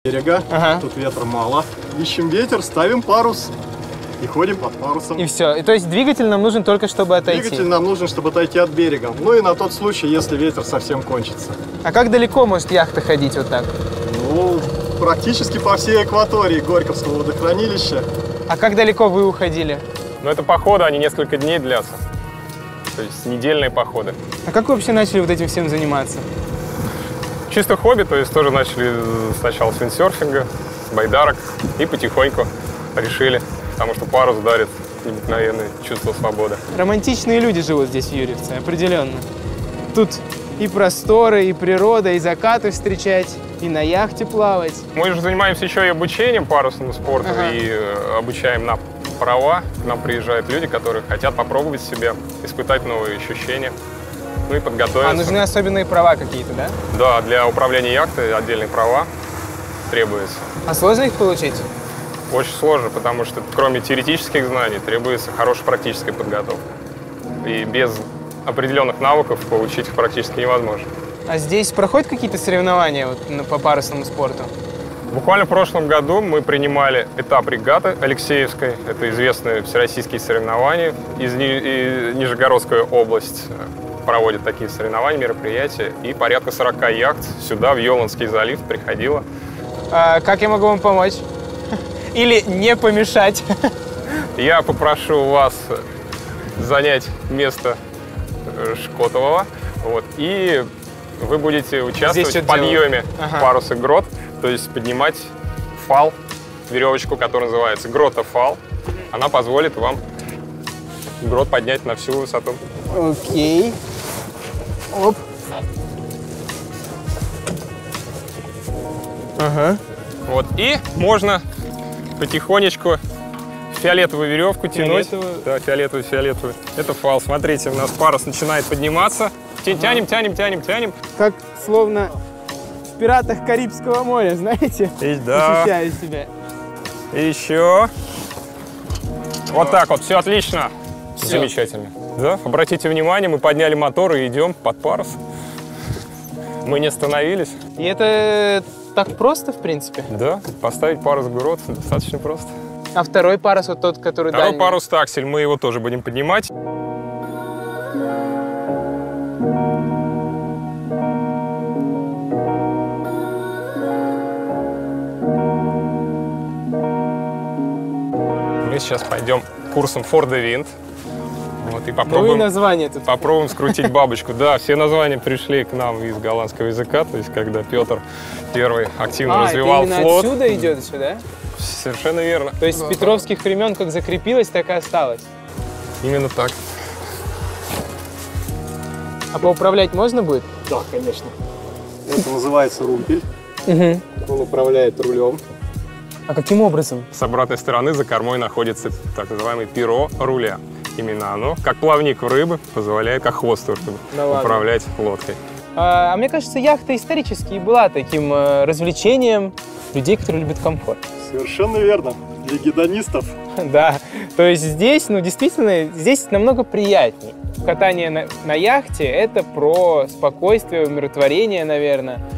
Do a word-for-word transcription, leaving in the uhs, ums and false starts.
берега, Ага. тут ветра мало. Ищем ветер, ставим парус и ходим под парусом. И все. И, то есть двигатель нам нужен только, чтобы отойти? Двигатель нам нужен, чтобы отойти от берега. Ну и на тот случай, если ветер совсем кончится. А как далеко может яхта ходить вот так? Ну, практически по всей акватории Горьковского водохранилища. А как далеко вы уходили? Но это походы, они несколько дней длятся. То есть недельные походы. А как вы вообще начали вот этим всем заниматься? Чисто хобби, то есть тоже начали сначала с виндсерфинга, с байдарок и потихоньку решили, потому что парус дарит необыкновенное чувство свободы. Романтичные люди живут здесь, в Юрьевце, определенно. Тут и просторы, и природа, и закаты встречать, и на яхте плавать. Мы же занимаемся еще и обучением парусному спорту, Ага. и э, обучаем на права. К нам приезжают люди, которые хотят попробовать себя, испытать новые ощущения, ну и подготовиться. А, нужны особенные права какие-то, да? Да, для управления яхтой отдельные права требуются. А сложно их получить? Очень сложно, потому что кроме теоретических знаний требуется хорошая практическая подготовка. И без определенных навыков получить их практически невозможно. А здесь проходят какие-то соревнования вот, на- по парусному спорту? Буквально в прошлом году мы принимали этап регаты Алексеевской. Это известные всероссийские соревнования. Из Ни- и Нижегородская область проводит такие соревнования, мероприятия. И порядка сорока яхт сюда, в Ёланский залив, приходило. А как я могу вам помочь? Или не помешать? Я попрошу вас занять место э, Шкотового. Вот, и вы будете участвовать что в подъеме делают? Ага. паруса грот, то есть поднимать фал, веревочку, которая называется гротофал. Она позволит вам грот поднять на всю высоту. Окей. Оп. Ага. Вот, и можно потихонечку фиолетовую веревку тянуть. Фиолетовую? Да, фиолетовую, фиолетовую. Это фал. Смотрите, у нас парус начинает подниматься. Тянем, тянем, тянем, тянем. Как словно в «Пиратах Карибского моря», знаете? И да. Ощущаю себя. И еще. Вот так вот, все отлично. Всё. Замечательно. Да? Обратите внимание, мы подняли мотор и идем под парус. Мы не остановились. И это так просто, в принципе? Да, поставить парус в грот достаточно просто. А второй парус, вот тот, который Второй дальний? парус таксель, мы его тоже будем поднимать. Мы сейчас пойдем курсом For the Wind. Вот, и Ну и попробуем, название тут. попробуем скрутить бабочку. Да, все названия пришли к нам из голландского языка, то есть когда Петр Первый активно А, развивал это именно флот. отсюда идет сюда? Совершенно верно. То есть с петровских времен как закрепилось, так и осталось? Именно так. А поуправлять можно будет? Да, конечно. Это называется румпель. Угу. Он управляет рулем. А каким образом? С обратной стороны за кормой находится так называемый перо руля. Именно оно, как плавник у рыбы, позволяет, как хвост у рыбы, Да ладно. управлять лодкой. А, а мне кажется, яхта исторически и была таким э, развлечением людей, которые любят комфорт. Совершенно верно. Для гедонистов. Да, то есть здесь, ну действительно, здесь намного приятнее. Катание на, на яхте — это про спокойствие, умиротворение, наверное.